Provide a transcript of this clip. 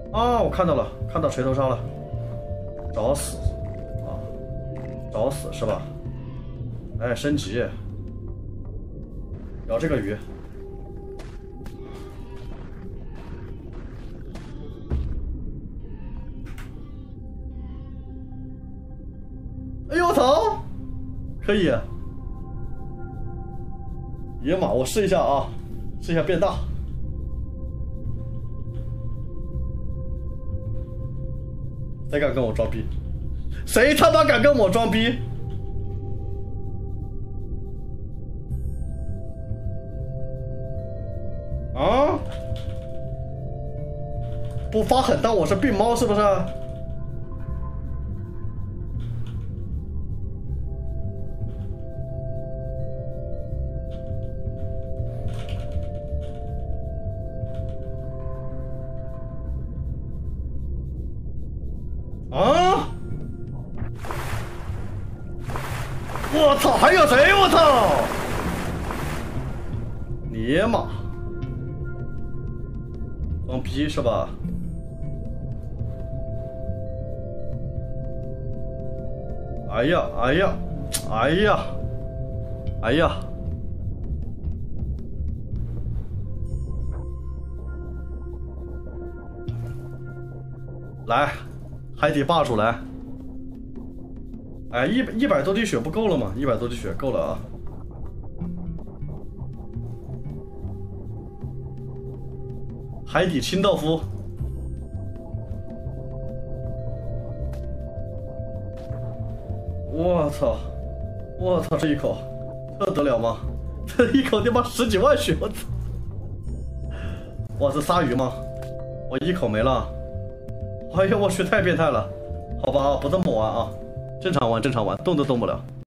啊，我看到了，看到锤头杀了，找死啊，找死是吧？哎，升级，咬这个鱼。哎呦我操，可以！野马，我试一下啊，试一下变大。谁敢跟我装逼？谁他妈敢跟我装逼？啊！不发狠当我是病猫是不是？啊！我操，还有谁？我操！尼玛，装逼是吧？哎呀，哎呀，哎呀，哎呀！来，海底霸主来！哎，一百多滴血不够了吗？100多滴血够了啊！海底清道夫，我操！我操，这一口，这得了吗？这一口他妈10几万血，我操！哇，这鲨鱼吗？我一口没了。哎呀，我去，太变态了！好吧啊，不这么玩啊，正常玩，正常玩，动都动不了。